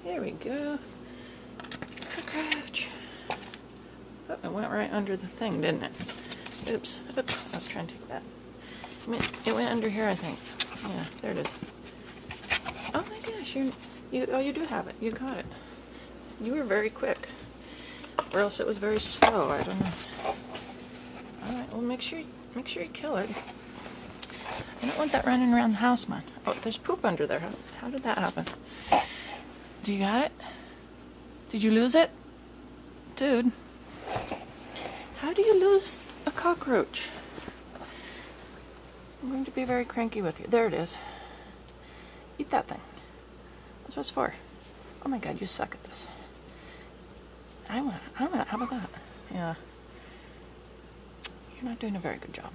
Here we go. Cockroach. Oh, it went right under the thing, didn't it? Oops. Oops. I was trying to take that. It went under here, I think. Yeah, there it is. Oh my gosh, you do have it. You got it. You were very quick. Or else it was very slow. I don't know. Alright, well make sure you kill it. I don't want that running around the house, man. Oh, there's poop under there. How did that happen? Do you got it? Did you lose it? Dude. How do you lose a cockroach? I'm going to be very cranky with you. There it is. Eat that thing. That's what it's for. Oh my god, you suck at this. I want it. How about that? Yeah. You're not doing a very good job.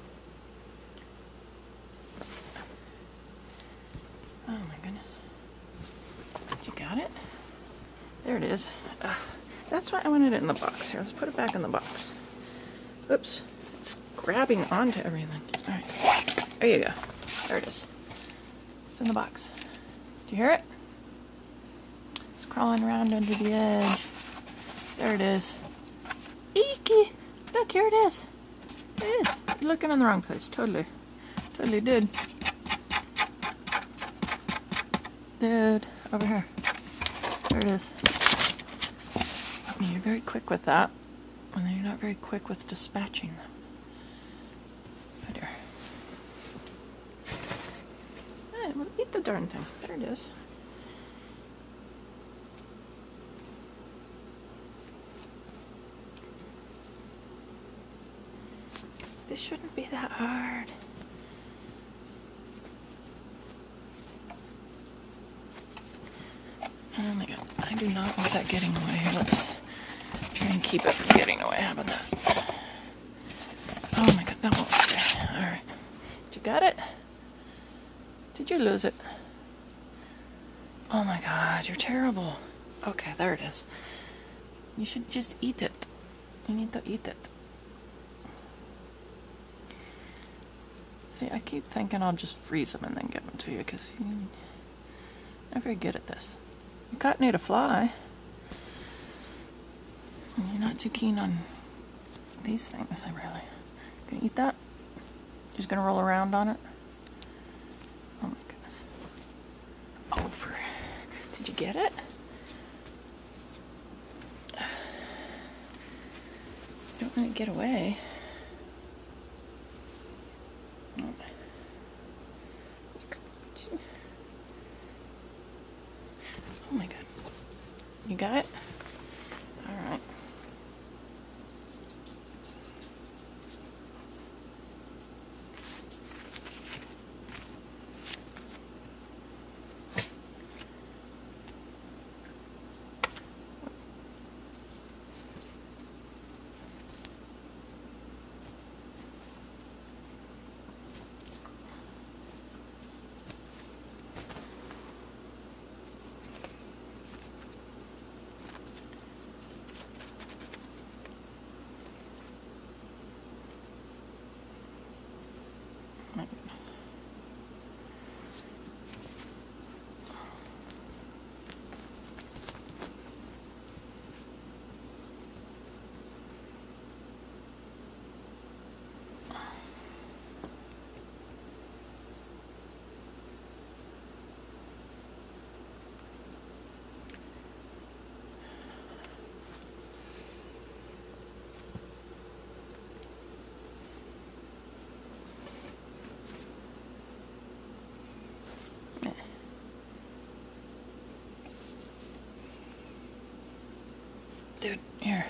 Oh my goodness. You got it? There it is. That's why I wanted it in the box. Here, let's put it back in the box. Oops. It's grabbing onto everything. Alright. There you go. There it is. It's in the box. Do you hear it? It's crawling around under the edge. There it is. Eeky! Look, here it is. There it is. You're looking in the wrong place. Totally. Totally did. Dude, over here. There it is. I mean, you're very quick with that, and then you're not very quick with dispatching them. Oh dear. Alright, well, eat the darn thing. There it is. This shouldn't be that hard. Oh my god, I do not want that getting away. Let's try and keep it from getting away. How about that? Oh my god, that won't stay. Alright. You got it? Did you lose it? Oh my god, you're terrible. Okay, there it is. You should just eat it. You need to eat it. See, I keep thinking I'll just freeze them and then give them to you because you're not very good at this. You caught Nate a fly. And you're not too keen on these things, I really. Gonna eat that? Just gonna roll around on it? Oh my goodness. Over. Did you get it? Don't let it get away. Oh my. Oh my god. You got it? Alright. My goodness. Dude, here.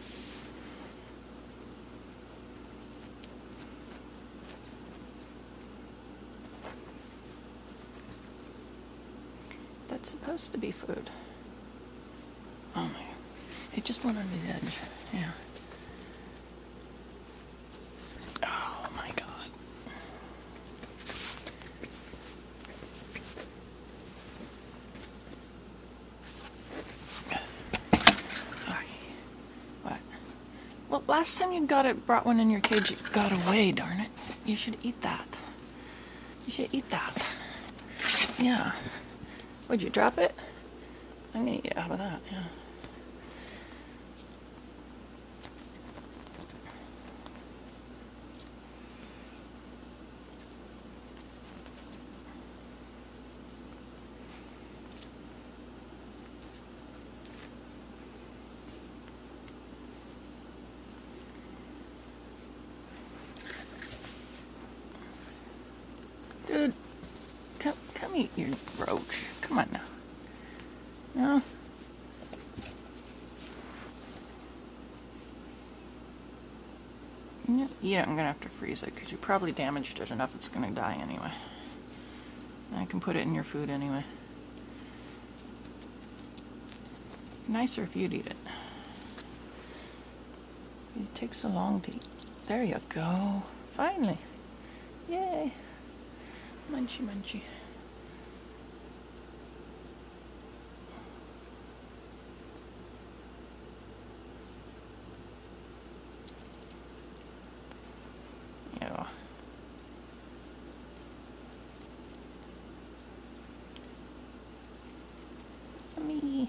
That's supposed to be food. Oh my god. It just went under the edge. Yeah. Oh my god. Well, last time you brought one in your cage, it got away, darn it. You should eat that. You should eat that. Yeah. Would you drop it? I'm gonna eat out of that, yeah. Dude, come eat your roach. Come on now. No? You eat it, I'm gonna have to freeze it because you probably damaged it enough it's gonna die anyway. I can put it in your food anyway. Nicer if you'd eat it. It takes so long to eat. There you go. Finally. Yay. Munchy, munchy. Yeah. Yummy.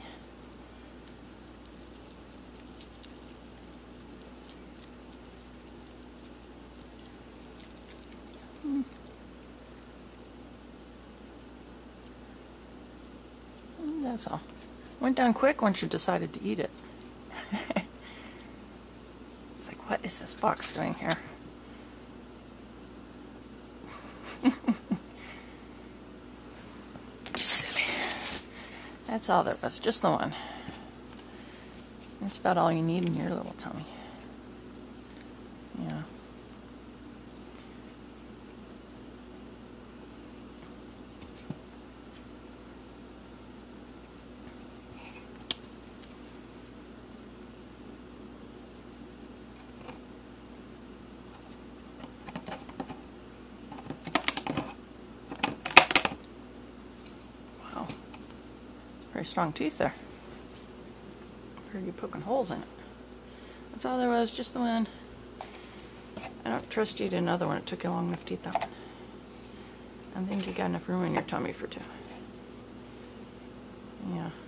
That's all. Went down quick once you decided to eat it. It's like, what is this box doing here? You silly. That's all there was, just the one. That's about all you need in your little tummy. Yeah. Wow. Very strong teeth there. Heard you poking holes in it. That's all there was, just the one. I don't trust you to another one. It took you long enough to eat that one. I think you got enough room in your tummy for two. Yeah.